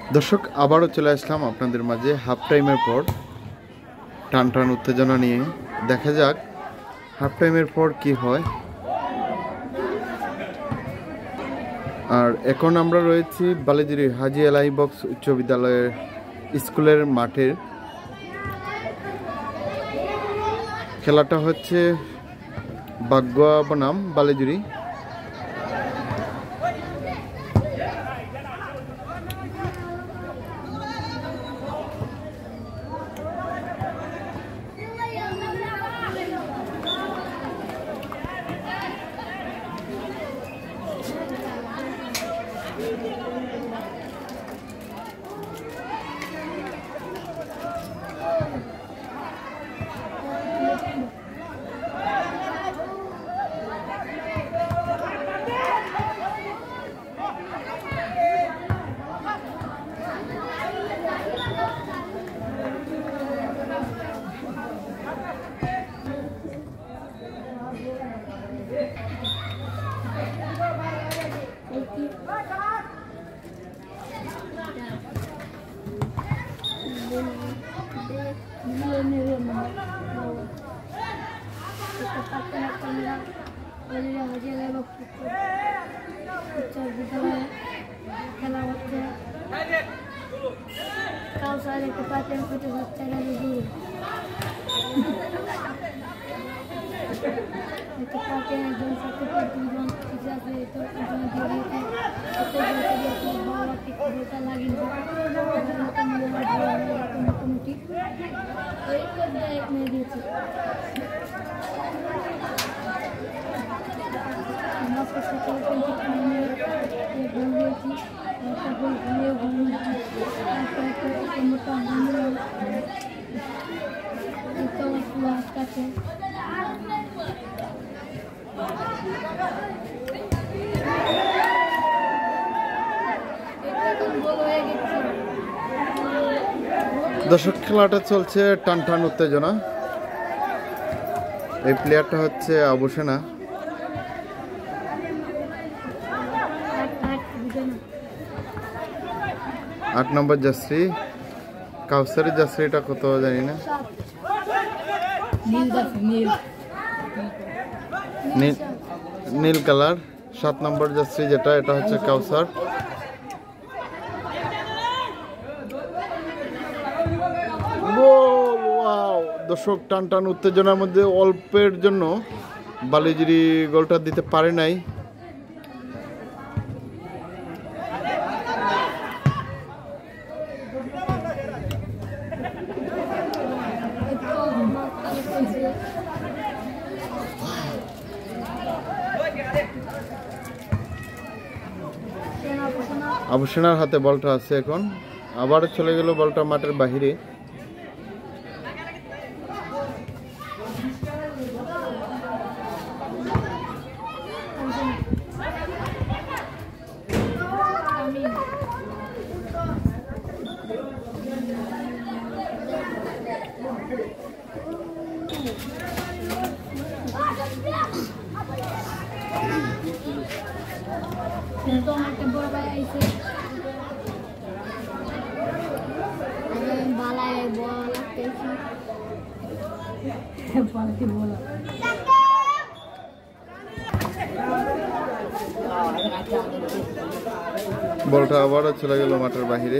দর্শক আবারও চলে আসলাম আপনাদের মাঝে হাফ টাইমের পর টান টান উত্তেজনা নিয়ে। দেখা যাক হাফ টাইমের পর কি হয়। আর এখন আমরা রয়েছি বালিজুরি হাজি এলাহি বক্স উচ্চ বিদ্যালয়ের স্কুলের মাঠের। খেলাটা হচ্ছে বাগুয়া বনাম বালিজুরি। দর্শক খেলাটা চলছে টান টান উত্তেজনা। এই প্লেয়ারটা হচ্ছে আবু সেনা। আট নম্বর জার্সি কাউসারের জার্সিটা কত জানি না, নীল কালার। 7 নম্বর জার্সি যেটা, এটা হচ্ছে কাউসার। দর্শক টান টান উত্তেজনার মধ্যে অল্পের জন্য বালিজুরি গোলটা দিতে পারে নাই। আবু সেনার হাতে বলটা আছে। এখন আবার চলে গেল বলটা মাঠের বাহিরে। বলটা আবারও চলে গেল মাঠের বাহিরে।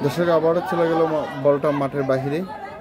দর্শক আবারও চলে গেল বলটা মাঠের বাহিরে।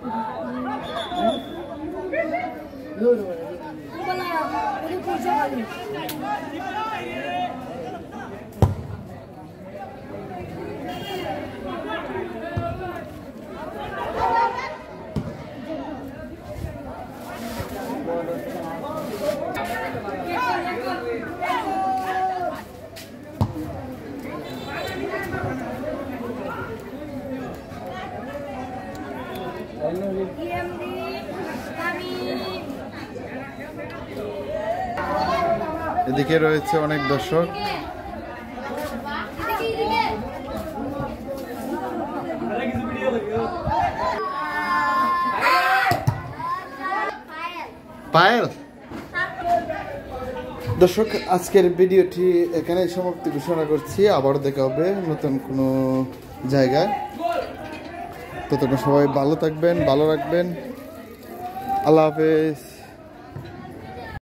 এদিকে রয়েছে অনেক দর্শক। পায়েল দর্শক আজকের ভিডিওটি এখানে সমাপ্তি ঘোষণা করছি। আবার দেখা হবে নতুন কোনো জায়গায়। ততক্ষণ সবাই ভালো থাকবেন, ভালো রাখবেন। আল্লাহ হাফেজ।